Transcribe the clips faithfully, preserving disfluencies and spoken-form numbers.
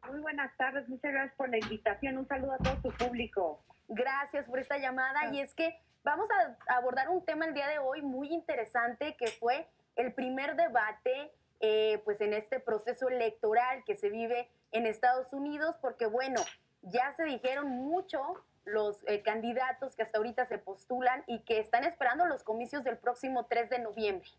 Muy buenas tardes, muchas gracias por la invitación. Un saludo a todo su público. Gracias por esta llamada y es que vamos a abordar un tema el día de hoy muy interesante que fue el primer debate eh, pues en este proceso electoral que se vive en Estados Unidos porque bueno, ya se dijeron mucho los eh, candidatos que hasta ahorita se postulan y que están esperando los comicios del próximo tres de noviembre.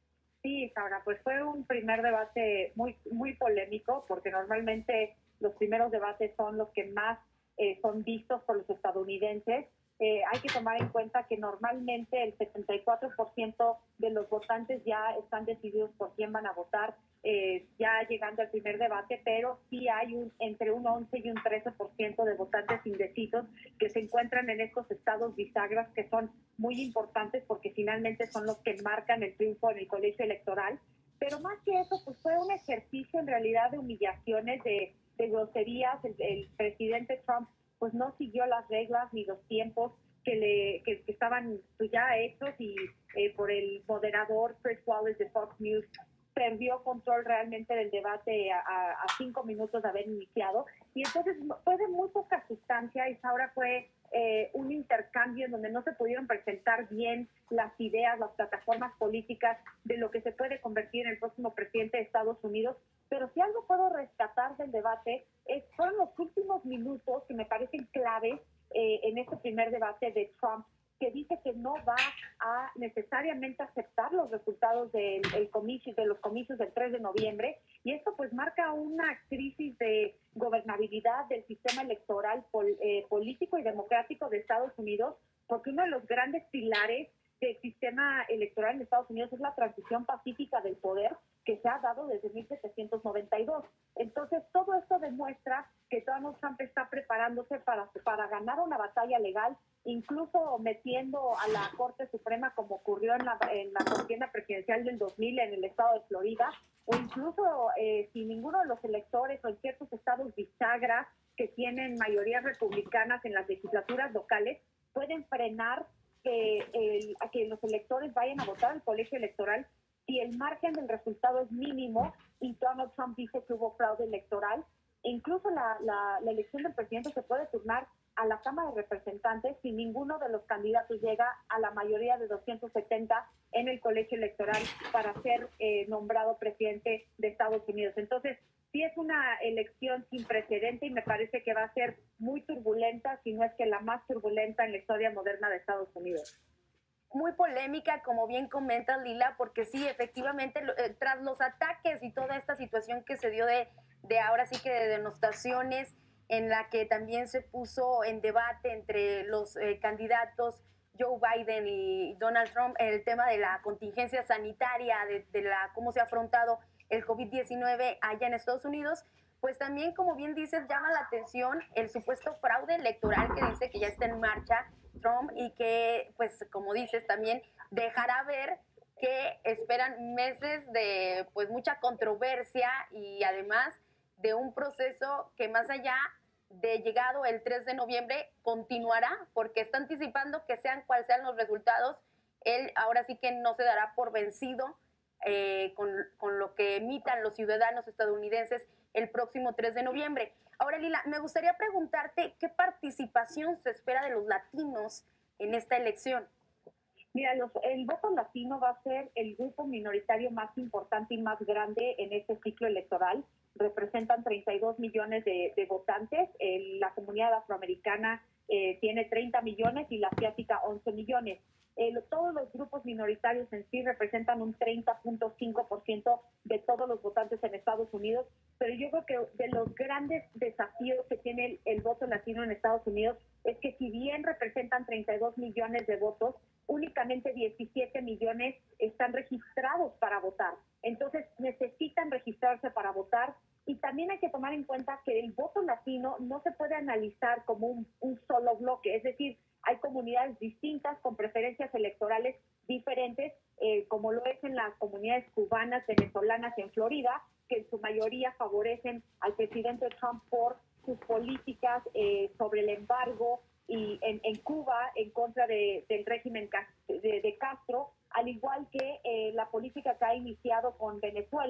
Sí, Sara, pues fue un primer debate muy, muy polémico porque normalmente los primeros debates son los que más eh, son vistos por los estadounidenses. Eh, hay que tomar en cuenta que normalmente el setenta y cuatro por ciento de los votantes ya están decididos por quién van a votar, eh, ya llegando al primer debate, pero sí hay un, entre un once y un trece por ciento de votantes indecisos que se encuentran en estos estados bisagras que son muy importantes porque finalmente son los que marcan el triunfo en el colegio electoral. Pero más que eso, pues fue un ejercicio en realidad de humillaciones, de, de groserías. El, el presidente Trump pues no siguió las reglas ni los tiempos que, le, que, que estaban pues, ya hechos y eh, por el moderador Chris Wallace de Fox News perdió control realmente del debate a, a, a cinco minutos de haber iniciado. Y entonces fue de muy poca sustancia y ahora fue eh, un intercambio en donde no se pudieron presentar bien las ideas, las plataformas políticas de lo que se puede convertir en el próximo presidente de Estados Unidos. Pero si algo puedo rescatar del debate, es, fueron los últimos minutos que me parecen claves eh, en este primer debate de Trump, que dice que no va a necesariamente aceptar los resultados del el comicio, de los comicios del tres de noviembre, y esto pues marca una crisis de gobernabilidad del sistema electoral pol, eh, político y democrático de Estados Unidos, porque uno de los grandes pilares del sistema electoral en Estados Unidos es la transición pacífica del poder que se ha dado desde mil setecientos noventa y dos. Entonces, todo esto demuestra que Donald Trump está preparándose para, para ganar una batalla legal, incluso metiendo a la Corte Suprema, como ocurrió en la, en la contienda presidencial del dos mil en el estado de Florida, o incluso eh, si ninguno de los electores o en ciertos estados bisagra que tienen mayorías republicanas en las legislaturas locales pueden frenar que, el, a que los electores vayan a votar al colegio electoral si el margen del resultado es mínimo y Donald Trump dice que hubo fraude electoral. E incluso la, la, la elección del presidente se puede turnar a la Cámara de Representantes si ninguno de los candidatos llega a la mayoría de doscientos setenta en el colegio electoral para ser eh, nombrado presidente de Estados Unidos. Entonces, sí es una elección sin precedente y me parece que va a ser muy turbulenta, si no es que la más turbulenta en la historia moderna de Estados Unidos. Muy polémica, como bien comenta Lila, porque sí, efectivamente, eh, tras los ataques y toda esta situación que se dio de, de ahora sí que de denostaciones, en la que también se puso en debate entre los eh, candidatos Joe Biden y Donald Trump el tema de la contingencia sanitaria, de, de la cómo se ha afrontado el COVID diecinueve allá en Estados Unidos, pues también, como bien dices, llama la atención el supuesto fraude electoral que dice que ya está en marcha Trump y que, pues, como dices, también dejará ver que esperan meses de, pues, mucha controversia y además de un proceso que más allá de llegado el tres de noviembre continuará, porque está anticipando que sean cuales sean los resultados, él ahora sí que no se dará por vencido eh, con, con lo que emitan los ciudadanos estadounidenses el próximo tres de noviembre. Ahora, Lila, me gustaría preguntarte qué participación se espera de los latinos en esta elección. Mira, los, el voto latino va a ser el grupo minoritario más importante y más grande en este ciclo electoral. Representan treinta y dos millones de, de votantes. El, la comunidad afroamericana eh, tiene treinta millones y la asiática once millones. Eh, todos los grupos minoritarios en sí representan un treinta punto cinco por ciento de todos los votantes en Estados Unidos, pero yo creo que de los grandes desafíos que tiene el, el voto latino en Estados Unidos es que si bien representan treinta y dos millones de votos, únicamente diecisiete millones están registrados para votar. Entonces necesitan registrarse para votar. Y también hay que tomar en cuenta que el voto latino no se puede analizar como un, un solo bloque, es decir, hay comunidades distintas con preferencias electorales diferentes, eh, como lo es en las comunidades cubanas, venezolanas y en Florida, que en su mayoría favorecen al presidente Trump por sus políticas eh, sobre el embargo y en, en Cuba en contra de, del régimen de, de Castro, al igual que eh, la política que ha iniciado con Venezuela,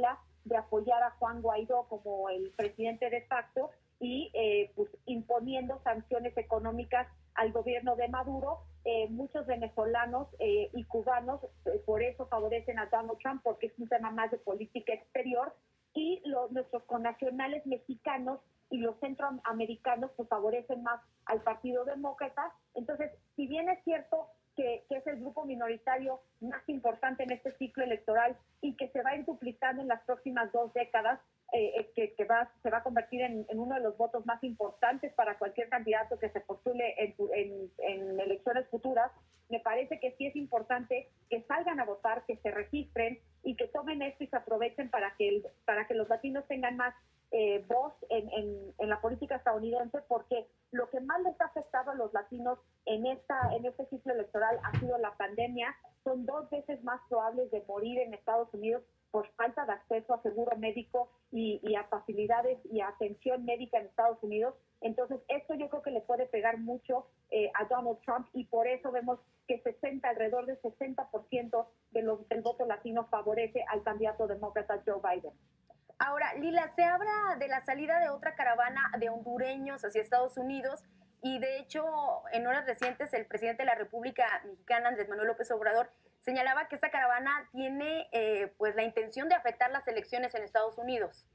de apoyar a Juan Guaidó como el presidente de facto y eh, pues imponiendo sanciones económicas al gobierno de Maduro. Eh, muchos venezolanos eh, y cubanos eh, por eso favorecen a Donald Trump, porque es un tema más de política exterior, y los, nuestros connacionales mexicanos y los centroamericanos pues favorecen más al Partido Demócrata. Entonces, si bien es cierto que, que es el grupo minoritario más importante en este ciclo electoral y que se va a ir duplicando en las próximas dos décadas, eh, que, que va, se va a convertir en, en uno de los votos más importantes para cualquier candidato que se postule en, en, en elecciones futuras, me parece que sí es importante que salgan a votar, que se registren y que tomen esto y se aprovechen para que, el, para que los latinos tengan más eh, voz en, en, en la política estadounidense, porque lo que más les ha afectado a los latinos en, esta, en este ciclo electoral ha sido la pandemia. Son dos veces más probables de morir en Estados Unidos por falta de acceso a seguro médico y, y a facilidades y a atención médica en Estados Unidos. Entonces, esto yo creo que le puede pegar mucho eh, a Donald Trump, y por eso vemos que sesenta, alrededor del sesenta por ciento de los, del voto latino favorece al candidato demócrata Joe Biden. Ahora, Lila, se habla de la salida de otra caravana de hondureños hacia Estados Unidos, y de hecho, en horas recientes, el presidente de la República Mexicana, Andrés Manuel López Obrador, señalaba que esta caravana tiene eh, pues la intención de afectar las elecciones en Estados Unidos.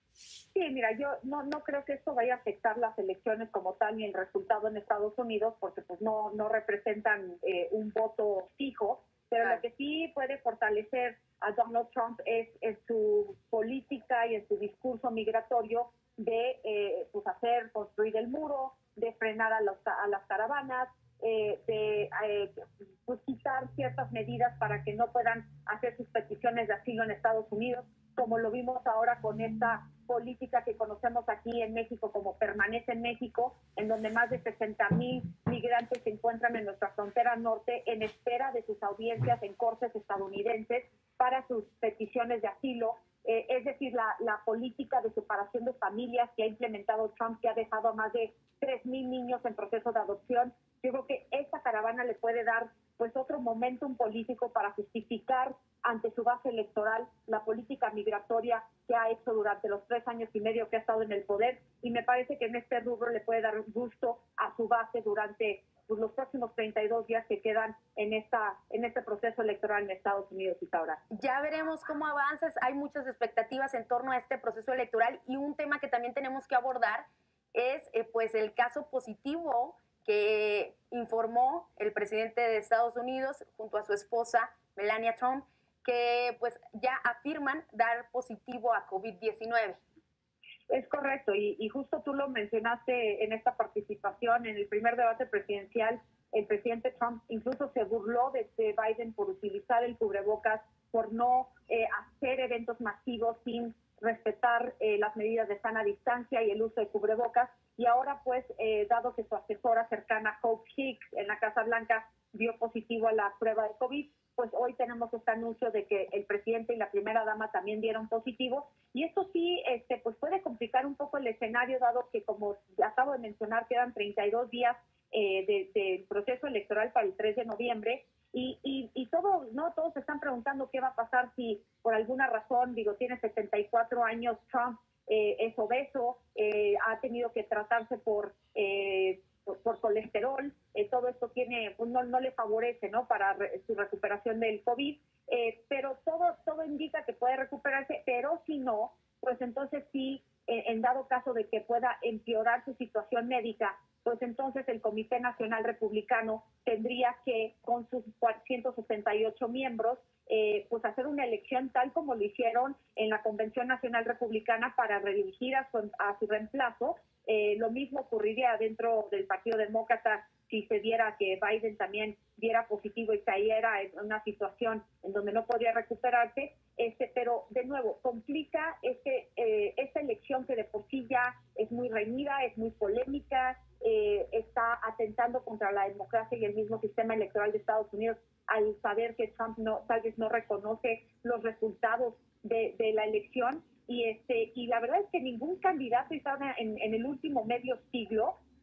Sí, mira, yo no, no creo que esto vaya a afectar las elecciones como tal ni el resultado en Estados Unidos, porque pues no, no representan eh, un voto fijo, pero claro, lo que sí puede fortalecer a Donald Trump es, es su política y en su discurso migratorio de eh, pues hacer, construir el muro, de frenar a, los, a las caravanas, eh, de eh, pues quitar ciertas medidas para que no puedan hacer sus peticiones de asilo en Estados Unidos, como lo vimos ahora con esta política que conocemos aquí en México como Permanece en México, en donde más de sesenta mil migrantes se encuentran en nuestra frontera norte en espera de sus audiencias en cortes estadounidenses para sus peticiones de asilo. Eh, es decir, la, la política de separación de familias que ha implementado Trump, que ha dejado a más de tres mil niños en proceso de adopción. Yo creo que esta caravana le puede dar pues otro momentum político para justificar ante su base electoral la política migratoria que ha hecho durante los tres años y medio que ha estado en el poder, y me parece que en este rubro le puede dar gusto a su base durante pues, los próximos treinta y dos días que quedan en esta en este proceso electoral en Estados Unidos, Isaura. Ya veremos cómo avanzas. Hay muchas expectativas en torno a este proceso electoral, y un tema que también tenemos que abordar es eh, pues el caso positivo que informó el presidente de Estados Unidos junto a su esposa Melania Trump, que pues ya afirman dar positivo a COVID diecinueve. Es correcto, y, y justo tú lo mencionaste en esta participación en el primer debate presidencial. El presidente Trump incluso se burló de, de Biden por utilizar el cubrebocas, por no eh, hacer eventos masivos sin respetar eh, las medidas de sana distancia y el uso de cubrebocas. Y ahora, pues, eh, dado que su asesora cercana, Hope Hicks, en la Casa Blanca, dio positivo a la prueba de COVID, pues hoy tenemos este anuncio de que el presidente y la primera dama también dieron positivo. Y esto sí este, pues puede complicar un poco el escenario, dado que, como acabo de mencionar, quedan treinta y dos días eh, del de proceso electoral para el tres de noviembre. Y, y, y todos, ¿no? Todos se están preguntando qué va a pasar si por alguna razón, digo, tiene setenta y cuatro años Trump, eh, es obeso, eh, ha tenido que tratarse por, eh, por, por colesterol, eh, todo esto tiene, pues no, no le favorece, ¿no? Para re, su recuperación del COVID, eh, pero todo, todo indica que puede recuperarse, pero si no, pues entonces sí, eh, en dado caso de que pueda empeorar su situación médica, pues entonces el Comité Nacional Republicano tendría que, con sus ciento sesenta y ocho miembros, eh, pues hacer una elección tal como lo hicieron en la Convención Nacional Republicana para redirigir a su, a su reemplazo. Eh, lo mismo ocurriría dentro del Partido Demócrata si se diera que Biden también diera positivo y cayera en una situación en donde no podría recuperarse. Este, pero, de nuevo, complica este, eh, esta elección que de por sí ya es muy reñida, es muy polémica, eh, está atentando contra la democracia y el mismo sistema electoral de Estados Unidos al saber que Trump no, tal vez no reconoce los resultados de, de la elección. Y, este, y la verdad es que ningún candidato en, en el último medio siglo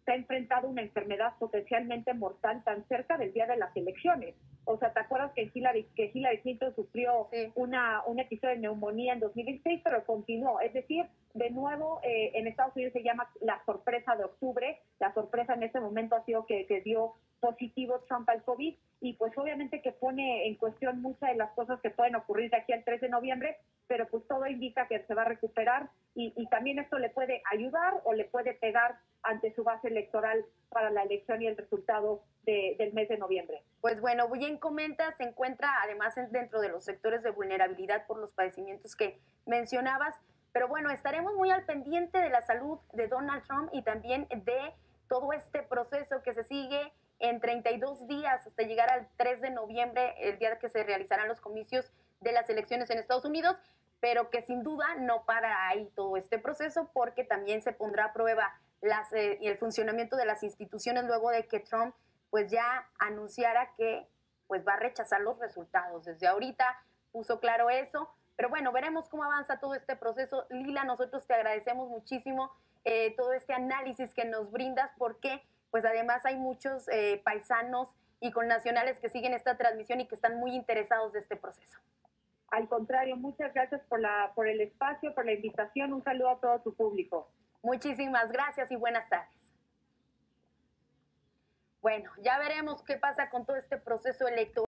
se ha enfrentado una enfermedad potencialmente mortal tan cerca del día de las elecciones. O sea, ¿te acuerdas que Hillary, que Hillary Clinton sufrió sí. una, un episodio de neumonía en dos mil dieciséis, pero continuó? Es decir, de nuevo, eh, en Estados Unidos se llama la sorpresa de octubre. La sorpresa en ese momento ha sido que, que dio positivo Trump al COVID, y pues obviamente que pone en cuestión muchas de las cosas que pueden ocurrir de aquí al tres de noviembre, pero pues todo indica que se va a recuperar, y, y también esto le puede ayudar o le puede pegar ante su base electoral para la elección y el resultado de, del mes de noviembre. Pues bueno, bien comenta, se encuentra además dentro de los sectores de vulnerabilidad por los padecimientos que mencionabas, pero bueno, estaremos muy al pendiente de la salud de Donald Trump y también de todo este proceso que se sigue en treinta y dos días hasta llegar al tres de noviembre, el día que se realizarán los comicios de las elecciones en Estados Unidos, pero que sin duda no para ahí todo este proceso, porque también se pondrá a prueba las, eh, el funcionamiento de las instituciones luego de que Trump pues ya anunciara que pues va a rechazar los resultados. Desde ahorita puso claro eso, pero bueno, veremos cómo avanza todo este proceso. Lila, nosotros te agradecemos muchísimo eh, todo este análisis que nos brindas, porque pues además hay muchos eh, paisanos y connacionales que siguen esta transmisión y que están muy interesados de este proceso. Al contrario, muchas gracias por, la, por el espacio, por la invitación. Un saludo a todo tu público. Muchísimas gracias y buenas tardes. Bueno, ya veremos qué pasa con todo este proceso electoral.